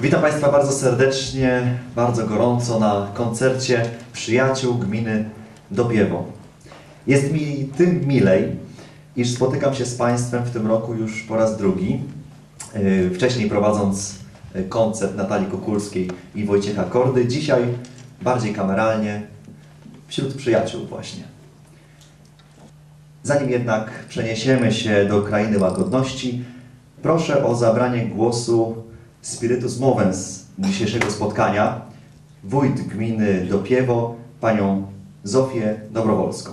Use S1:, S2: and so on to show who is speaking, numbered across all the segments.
S1: Witam Państwa bardzo serdecznie, bardzo gorąco na koncercie przyjaciół gminy Dobiewo. Jest mi tym milej, iż spotykam się z Państwem w tym roku już po raz drugi. Wcześniej prowadząc koncert Natalii Kukulskiej i Wojciecha Kordy. Dzisiaj bardziej kameralnie, wśród przyjaciół właśnie. Zanim jednak przeniesiemy się do krainy łagodności, proszę o zabranie głosu spiritus movens dzisiejszego spotkania, wójt gminy Dobiewo, panią Zofię Dobrowolską.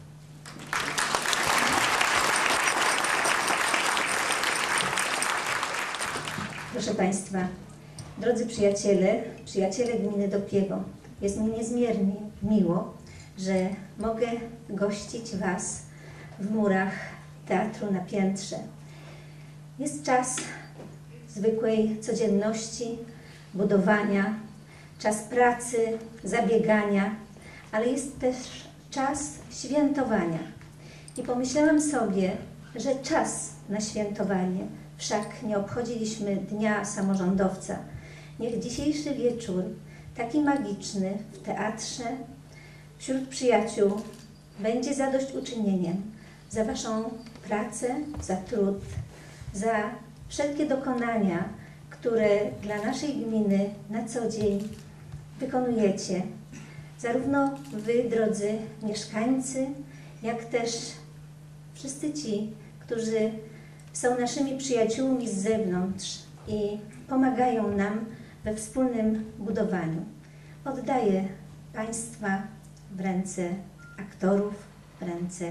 S2: Proszę Państwa, drodzy przyjaciele gminy Dobiewo, jest mi niezmiernie miło, że mogę gościć Was w murach Teatru na Piętrze. Jest czas zwykłej codzienności, budowania, czas pracy, zabiegania, ale jest też czas świętowania. I pomyślałam sobie, że czas na świętowanie, wszak nie obchodziliśmy Dnia Samorządowca. Niech dzisiejszy wieczór, taki magiczny w teatrze, wśród przyjaciół, będzie zadośćuczynieniem za Waszą pracę, za trud, za wszelkie dokonania, które dla naszej gminy na co dzień wykonujecie. Zarówno Wy, drodzy mieszkańcy, jak też wszyscy ci, którzy są naszymi przyjaciółmi z zewnątrz i pomagają nam we wspólnym budowaniu. Oddaję Państwa w ręce aktorów, w ręce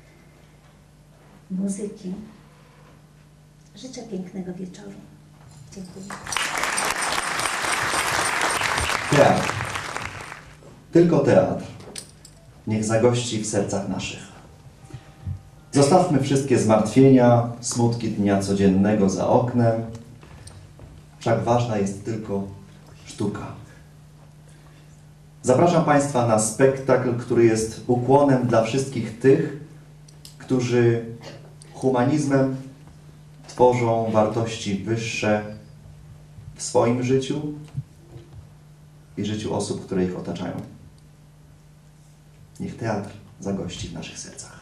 S2: muzyki. Życzę pięknego wieczoru. Dziękuję.
S1: Teatr. Tylko teatr. Niech zagości w sercach naszych. Zostawmy wszystkie zmartwienia, smutki dnia codziennego za oknem. Wszak ważna jest tylko sztuka. Zapraszam Państwa na spektakl, który jest ukłonem dla wszystkich tych, którzy humanizmem tworzą wartości wyższe w swoim życiu i życiu osób, które ich otaczają. Niech teatr zagości w naszych sercach.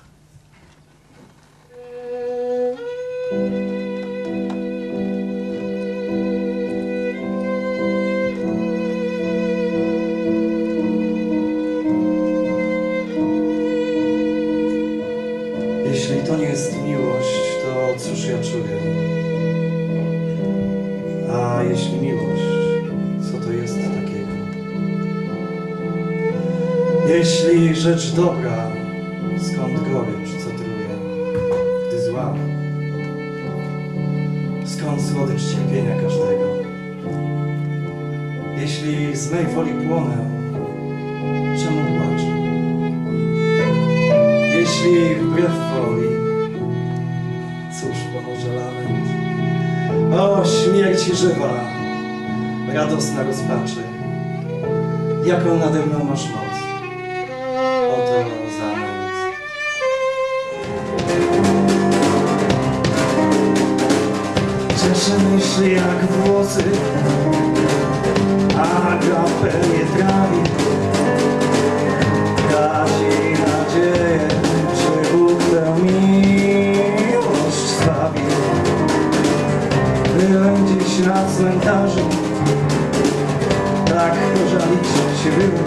S3: Jeśli to nie jest miłość, to cóż ja czuję? A jeśli miłość, co to jest takiego? Jeśli rzecz dobra, skąd gorycz, co truje? Gdy zła, skąd słodycz cierpienia każdego? Jeśli z mej woli płonę, czemu płaczę? Jeśli wbrew woli, cóż pomoże lament? O śmierci żywa, radosna rozpaczy, jaką nade mną masz moc? Oto zamęt. Cieszę myśli jak włosy, a kropel nie trawi. Gasi nadzieję, że Bóg tę miłość zbawi. Byłem dziś na cmentarzu, tak pożalić się było.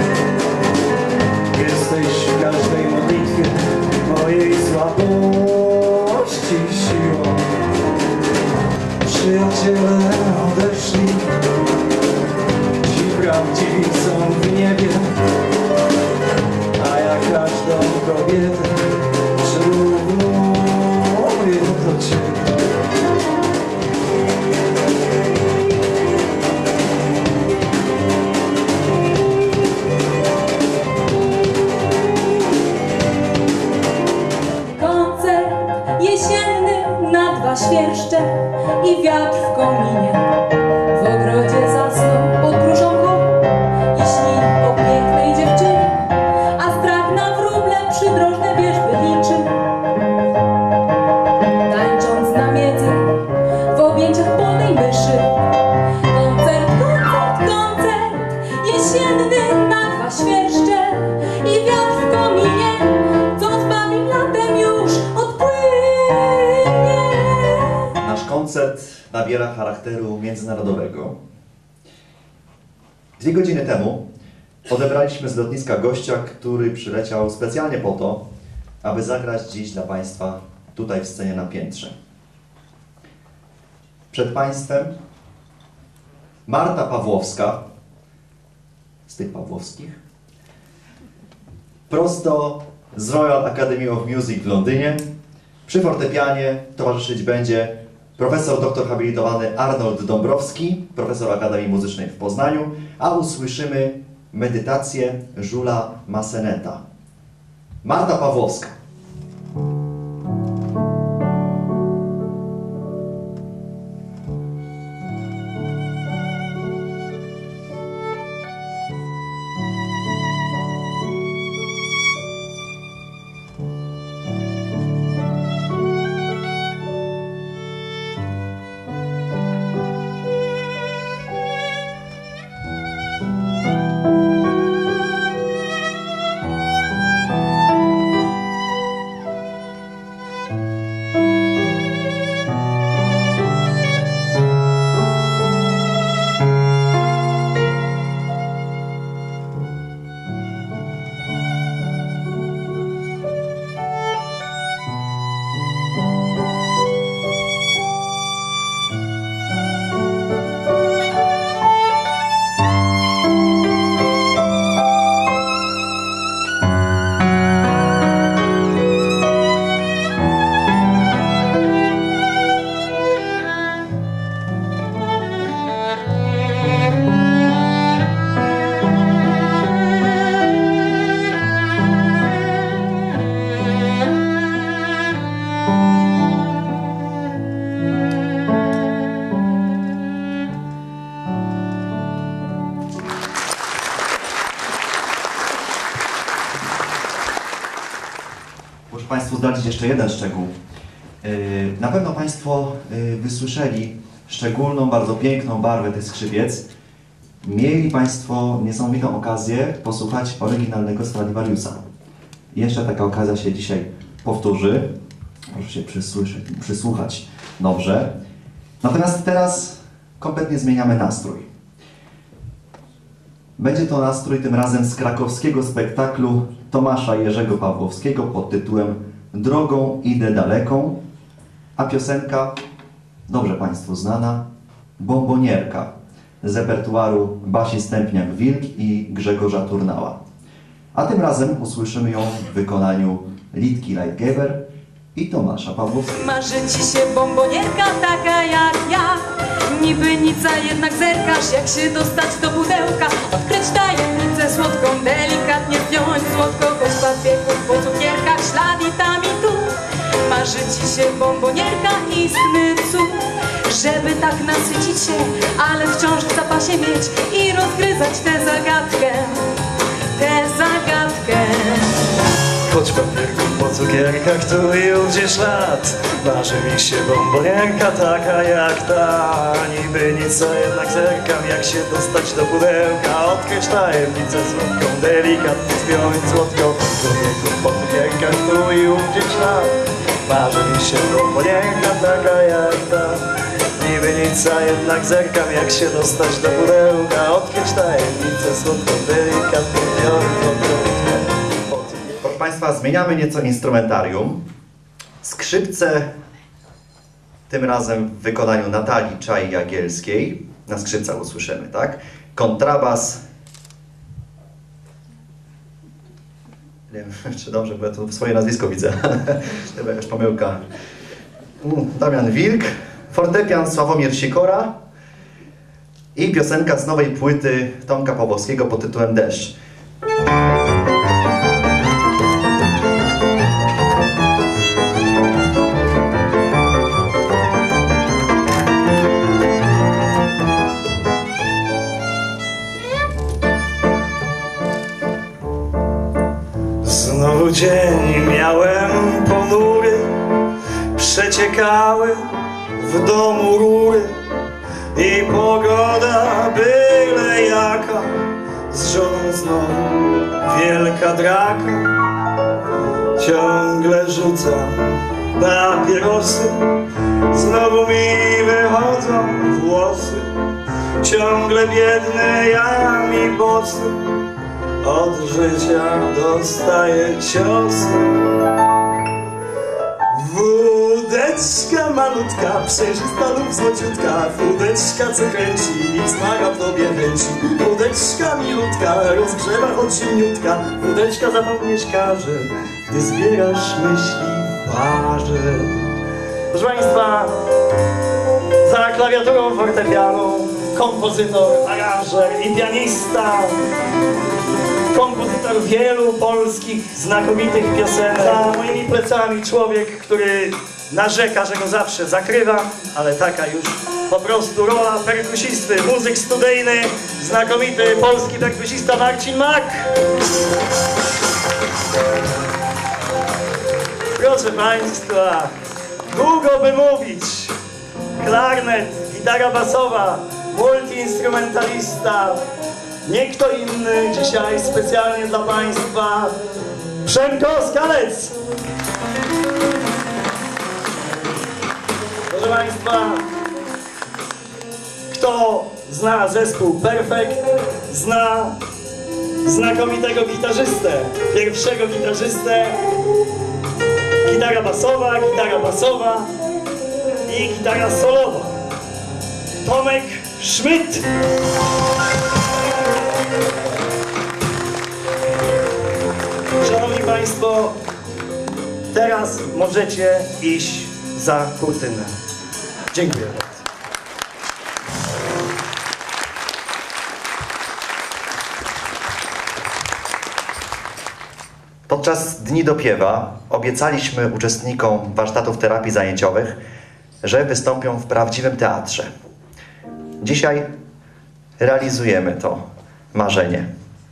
S3: Jesteś w każdej modlitwie mojej słabości siłą. Przyjaciele odeszli, ci prawdziwi są w niebie, a ja każdą kobietę przyrównuję do Ciebie.
S4: Koncert jesienny na dwa świerszcze i wiatr w kominie. W ogrodzie zasnął pod gruszonką i śni o pięknej dziewczynie, a strach na wróble przydrożne
S1: nabiera charakteru międzynarodowego. 2 godziny temu odebraliśmy z lotniska gościa, który przyleciał specjalnie po to, aby zagrać dziś dla Państwa tutaj w scenie na piętrze. Przed Państwem Marta Pawłowska, z tych Pawłowskich, prosto z Royal Academy of Music w Londynie. Przy fortepianie towarzyszyć będzie profesor doktor habilitowany Arnold Dąbrowski, profesor Akademii Muzycznej w Poznaniu, a usłyszymy medytację Julesa Masseneta. Marta Pawłowska. Muszę Państwu zdradzić jeszcze jeden szczegół. Na pewno Państwo wysłyszeli szczególną, bardzo piękną barwę tych skrzypiec. Mieli Państwo niesamowitą okazję posłuchać oryginalnego Stradivariusa. Jeszcze taka okazja się dzisiaj powtórzy. Proszę się przysłuchać dobrze. Natomiast teraz kompletnie zmieniamy nastrój. Będzie to nastrój tym razem z krakowskiego spektaklu Tomasza Jerzego Pawłowskiego pod tytułem Drogą idę daleką, a piosenka dobrze Państwu znana, Bombonierka z repertuaru Basi Stępniak-Wilk i Grzegorza Turnała. A tym razem usłyszymy ją w wykonaniu Litki Leitgeber i Tomasza Pawłowskiego.
S4: Marzy ci się bombonierka taka jak ja. Niby nic, a jednak zerkasz, jak się dostać do pudełka. Odkryć tajemnicę słodką, delikatnie wziąć słodkość papieków po cukierkach, ślad i tam i tu. Marzy ci się bombonierka i smycu, żeby tak nasycić się, ale wciąż w zapasie mieć i rozgryzać tę zagadkę,
S5: Choć papierków po cukierkach tu i ówdzie ślad. Marzy mi się bombonierka taka jak ta. Niby nic, a jednak zerkam, jak się dostać do pudełka. Odkryć tajemnicę słodką, delikatnie zwiąć słodką. Papierków po cukierkach tu i ówdzie ślad. Marzy mi się bombonierka taka jak ta. Niby nic, a jednak zerkam, jak się dostać do pudełka. Odkryć tajemnicę słodką, delikatnie zwiąć słodką.
S1: Proszę Państwa, zmieniamy nieco instrumentarium. Skrzypce, tym razem w wykonaniu Natalii Czaj-Jagielskiej. Na skrzypcach usłyszymy, tak? Kontrabas. Nie wiem, czy dobrze, bo ja tu swoje nazwisko widzę. Chyba jakaś pomyłka. Damian Wilk. Fortepian Sławomir Sikora. I piosenka z nowej płyty Tomka Pawłowskiego pod tytułem Deszcz.
S5: Znowu dzień miałem ponury, przeciekały w domu rury i pogoda byle jaka. Z żoną znowu wielka draka. Ciągle rzucam papierosy znowu mi wychodzą włosy. Ciągle biedny ja mi bosy, od życia dostaję ciosy. Wódeczka malutka, przejrzysta lub złociutka, wódeczka co kręci i wzmaga w tobie chęci. Wódeczka milutka, rozgrzewa choć zimniutka, wódeczka zapomnieć każe, gdy zbierasz myśli w parze. Proszę Państwa, za klawiaturą fortepianu kompozytor, aranżer i pianista, kompozytor wielu polskich znakomitych piosenek. Za moimi plecami człowiek, który narzeka, że go zawsze zakrywa, ale taka już po prostu rola perkusisty, muzyk studyjny, znakomity polski perkusista Marcin Mak. Proszę Państwa, długo by mówić. Klarnet, gitara basowa, multiinstrumentalista, nie kto inny dzisiaj specjalnie dla Państwa, Przemko Skalec. Proszę Państwa, kto zna zespół Perfekt, zna znakomitego gitarzystę, pierwszego gitarzystę, gitara basowa i gitara solowa. Tomek Schmidt. Szanowni Państwo, teraz możecie iść za kurtynę. Dziękuję bardzo.
S1: Podczas Dni Dopiewa obiecaliśmy uczestnikom warsztatów terapii zajęciowych, że wystąpią w prawdziwym teatrze. Dzisiaj realizujemy to marzenie.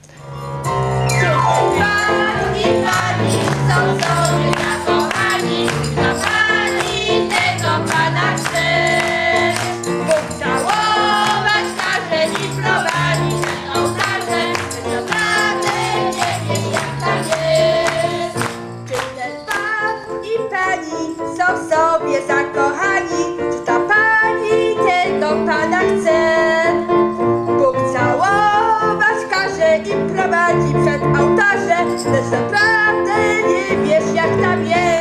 S6: Sobie zakochani, czy ta pani tego pana chce? Bóg całować każe i prowadzi przed ołtarze, lecz naprawdę nie wiesz jak tam jest.